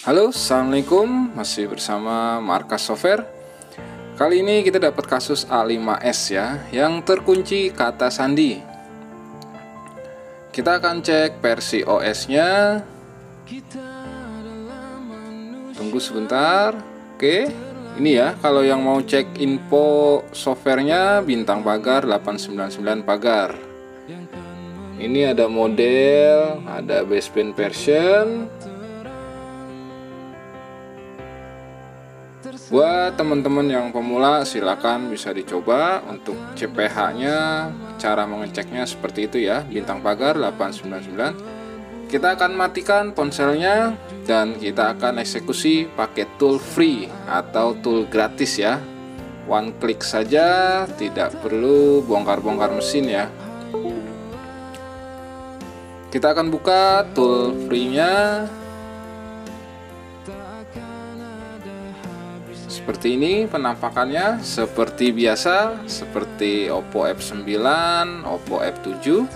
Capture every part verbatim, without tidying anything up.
Halo, assalamualaikum. Masih bersama Markas Software. Kali ini kita dapat kasus A lima S ya, yang terkunci kata sandi. Kita akan cek versi O S-nya. Tunggu sebentar. Oke, ini ya. Kalau yang mau cek info softwarenya, bintang pagar delapan sembilan sembilan pagar. Ini ada model, ada baseband version. Buat teman-teman yang pemula, silakan bisa dicoba. Untuk C P H-nya, cara mengeceknya seperti itu ya, bintang pagar delapan sembilan sembilan. Kita akan matikan ponselnya dan kita akan eksekusi pakai tool free atau tool gratis ya. One click saja, tidak perlu bongkar-bongkar mesin ya. Kita akan buka tool free-nya. Seperti ini penampakannya, seperti biasa, seperti Oppo F sembilan, Oppo F tujuh.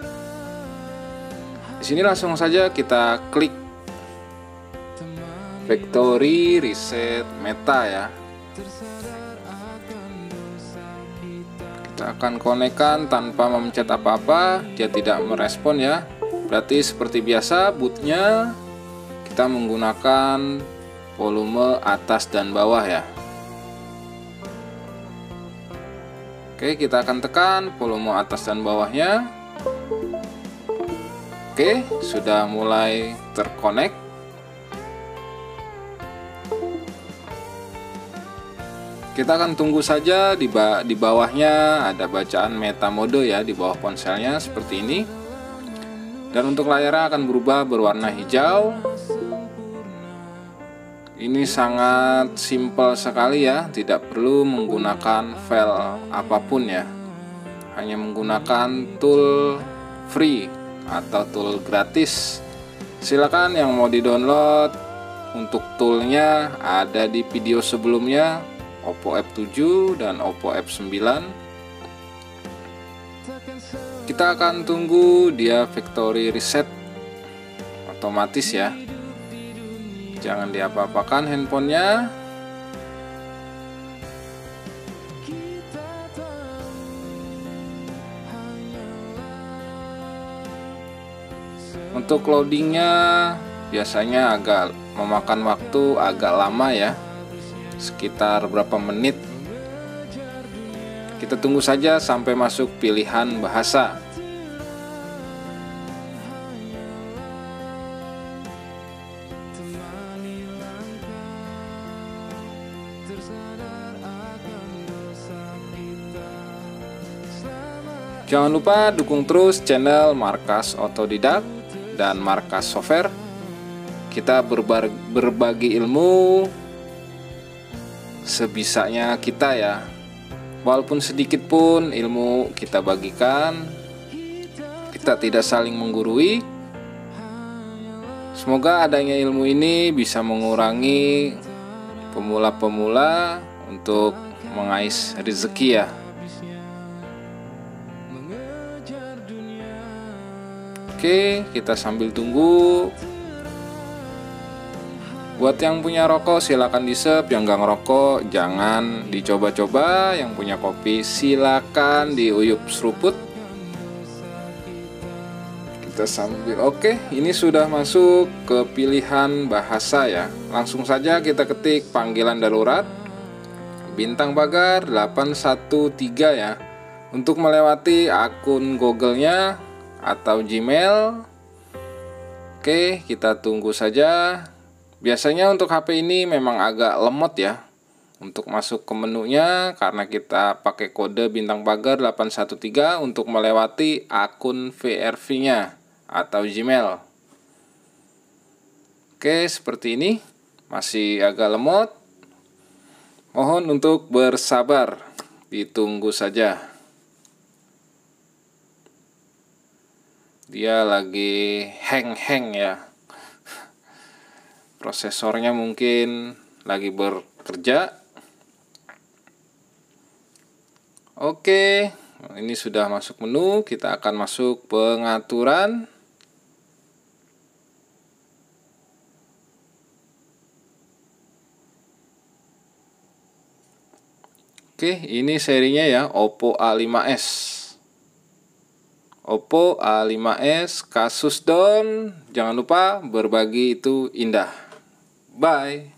Di sini langsung saja kita klik Factory Reset Meta ya. Kita akan konekkan tanpa memencet apa-apa, dia tidak merespon ya. Berarti seperti biasa bootnya kita menggunakan volume atas dan bawah ya. Oke, kita akan tekan volume atas dan bawahnya. Oke, sudah mulai terkonek. Kita akan tunggu saja. Di, ba di bawahnya ada bacaan meta mode ya, di bawah ponselnya seperti ini. Dan untuk layarnya akan berubah berwarna hijau. Ini sangat simpel sekali ya, tidak perlu menggunakan file apapun ya. Hanya menggunakan tool free atau tool gratis. Silakan yang mau di-download. Untuk toolnya ada di video sebelumnya, Oppo F tujuh dan Oppo F sembilan. Kita akan tunggu dia factory reset otomatis ya. Jangan diapa-apakan handphonenya. Untuk loadingnya biasanya agak memakan waktu agak lama ya, sekitar berapa menit. Kita tunggu saja sampai masuk pilihan bahasa. Jangan lupa dukung terus channel Markas Otodidak dan Markas Software. Kita berbagi ilmu sebisanya kita ya. Walaupun sedikit pun ilmu kita bagikan. Kita tidak saling menggurui. Semoga adanya ilmu ini bisa mengurangi pemula-pemula untuk mengais rezeki ya. Oke, kita sambil tunggu. Buat yang punya rokok silakan di-sep, yang gak ngerokok jangan dicoba-coba, yang punya kopi silakan diuyup seruput. Kita sambil oke, ini sudah masuk ke pilihan bahasa ya. Langsung saja kita ketik panggilan darurat bintang pagar delapan satu tiga ya. Untuk melewati akun Google-nya atau Gmail. Oke, kita tunggu saja. Biasanya untuk H P ini memang agak lemot ya untuk masuk ke menunya, karena kita pakai kode bintang pagar delapan satu tiga untuk melewati akun V R V-nya atau Gmail. Oke, seperti ini. Masih agak lemot. Mohon untuk bersabar. Ditunggu saja. Dia lagi hang-hang ya. Prosesornya mungkin lagi bekerja. Oke, ini sudah masuk menu. Kita akan masuk pengaturan. Oke, ini serinya ya, Oppo A lima s. Oppo A lima s, kasus down. Jangan lupa berbagi itu indah. Bye.